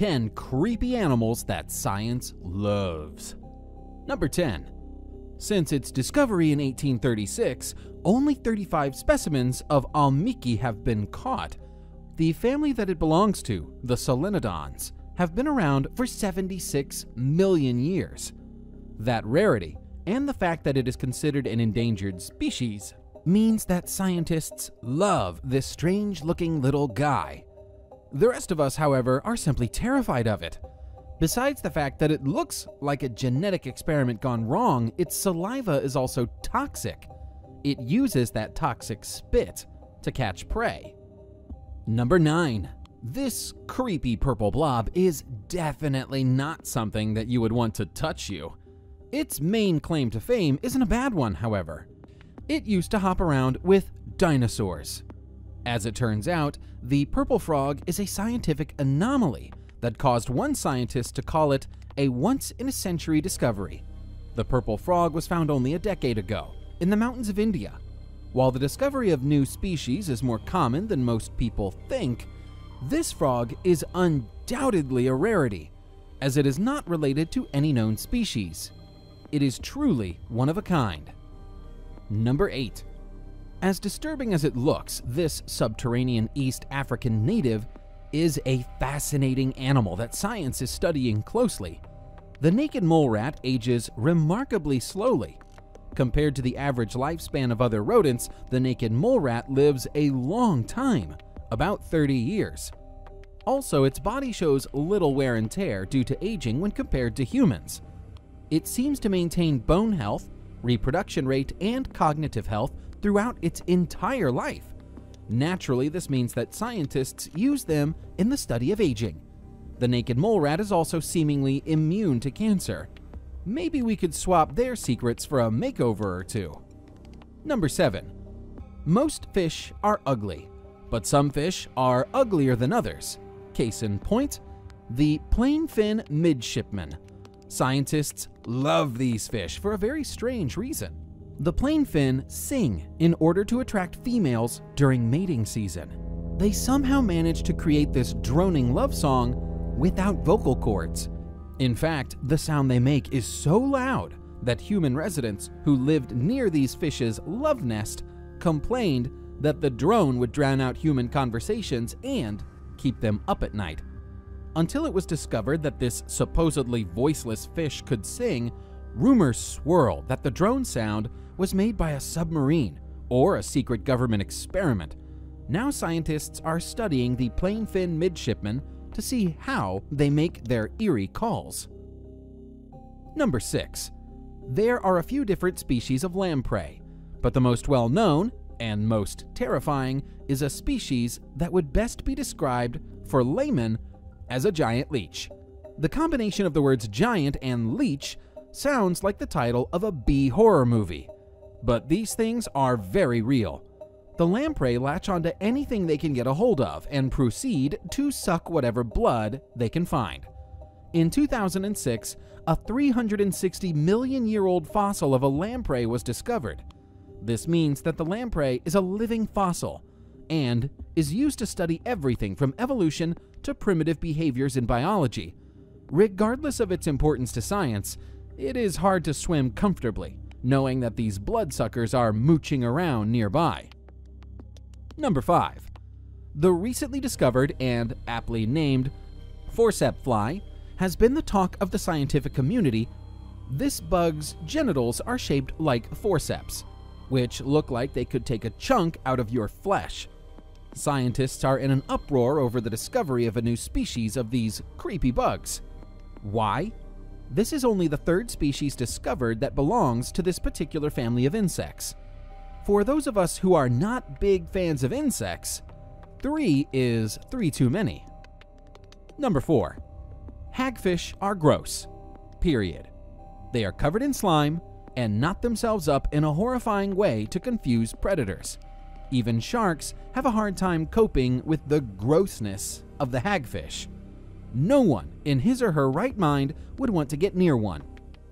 10 creepy animals that science loves. Number 10. Since its discovery in 1836, only 35 specimens of almiqui have been caught. The family that it belongs to, the solenodons, have been around for 76 million years. That rarity, and the fact that it is considered an endangered species, means that scientists love this strange-looking little guy. The rest of us, however, are simply terrified of it. Besides the fact that it looks like a genetic experiment gone wrong, its saliva is also toxic. It uses that toxic spit to catch prey. Number 9. This creepy purple blob is definitely not something that you would want to touch you. Its main claim to fame isn't a bad one, however. It used to hop around with dinosaurs. As it turns out, the purple frog is a scientific anomaly that caused one scientist to call it a once-in-a-century discovery. The purple frog was found only a decade ago in the mountains of India. While the discovery of new species is more common than most people think, this frog is undoubtedly a rarity, as it is not related to any known species. It is truly one of a kind. Number 8. As disturbing as it looks, this subterranean East African native is a fascinating animal that science is studying closely. The naked mole rat ages remarkably slowly. Compared to the average lifespan of other rodents, the naked mole rat lives a long time, about 30 years. Also, its body shows little wear and tear due to aging when compared to humans. It seems to maintain bone health, reproduction rate, and cognitive health throughout its entire life. Naturally, this means that scientists use them in the study of aging. The naked mole rat is also seemingly immune to cancer. Maybe we could swap their secrets for a makeover or two. Number 7. Most fish are ugly, but some fish are uglier than others. Case in point, the plainfin midshipman. Scientists love these fish for a very strange reason. The plainfin sing in order to attract females during mating season. They somehow manage to create this droning love song without vocal cords. In fact, the sound they make is so loud that human residents who lived near these fish's love nest complained that the drone would drown out human conversations and keep them up at night. Until it was discovered that this supposedly voiceless fish could sing, rumors swirled that the drone sound was made by a submarine or a secret government experiment. Now scientists are studying the plainfin midshipman to see how they make their eerie calls. Number 6. There are a few different species of lamprey, but the most well-known and most terrifying is a species that would best be described for laymen as a giant leech. The combination of the words giant and leech sounds like the title of a B horror movie, but these things are very real. The lamprey latch onto anything they can get a hold of and proceed to suck whatever blood they can find. In 2006, a 360 million year old fossil of a lamprey was discovered. This means that the lamprey is a living fossil and is used to study everything from evolution to primitive behaviors in biology. Regardless of its importance to science, it is hard to swim comfortably, knowing that these bloodsuckers are mooching around nearby. Number 5. The recently discovered and aptly named forceply has been the talk of the scientific community. This bug's genitals are shaped like forceps, which look like they could take a chunk out of your flesh. Scientists are in an uproar over the discovery of a new species of these creepy bugs. Why? This is only the third species discovered that belongs to this particular family of insects. For those of us who are not big fans of insects, 3 is 3 too many. Number 4. Hagfish are gross. Period. They are covered in slime and knot themselves up in a horrifying way to confuse predators. Even sharks have a hard time coping with the grossness of the hagfish. No one in his or her right mind would want to get near one,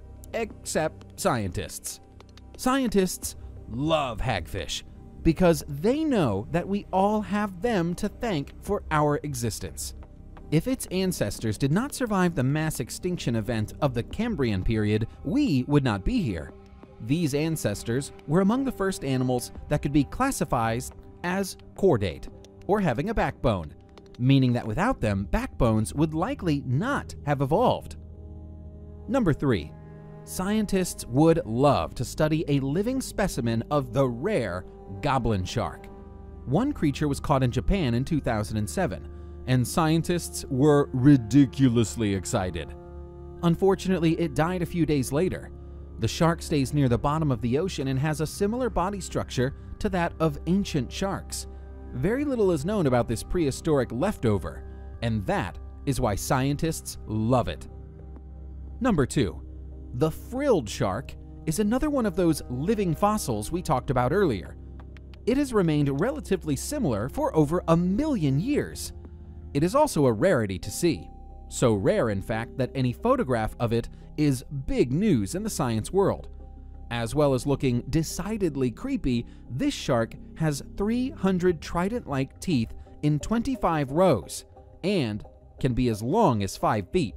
except scientists. Scientists love hagfish because they know that we all have them to thank for our existence. If its ancestors did not survive the mass extinction event of the Cambrian period, we would not be here. These ancestors were among the first animals that could be classified as chordate, or having a backbone, meaning that without them, backbones would likely not have evolved. Number 3. Scientists would love to study a living specimen of the rare goblin shark. One creature was caught in Japan in 2007, and scientists were ridiculously excited. Unfortunately, it died a few days later. The shark stays near the bottom of the ocean and has a similar body structure to that of ancient sharks. Very little is known about this prehistoric leftover, and that is why scientists love it. Number 2. The frilled shark is another one of those living fossils we talked about earlier. It has remained relatively similar for over 1 million years. It is also a rarity to see. So rare, in fact, that any photograph of it is big news in the science world. As well as looking decidedly creepy, this shark has 300 trident-like teeth in 25 rows and can be as long as 5 feet.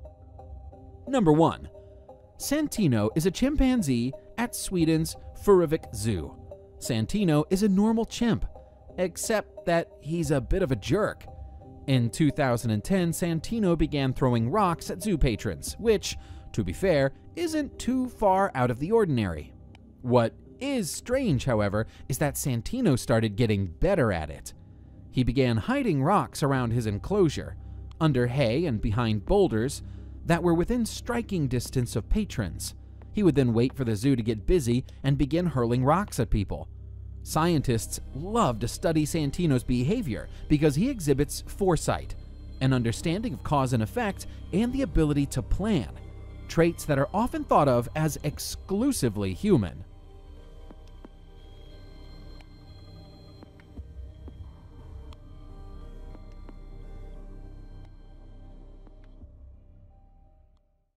Number 1. Santino is a chimpanzee at Sweden's Furuvik Zoo. Santino is a normal chimp, except that he's a bit of a jerk. In 2010, Santino began throwing rocks at zoo patrons, which, to be fair, isn't too far out of the ordinary. What is strange, however, is that Santino started getting better at it. He began hiding rocks around his enclosure, under hay and behind boulders that were within striking distance of patrons. He would then wait for the zoo to get busy and begin hurling rocks at people. Scientists love to study Santino's behavior because he exhibits foresight, an understanding of cause and effect, and the ability to plan, traits that are often thought of as exclusively human.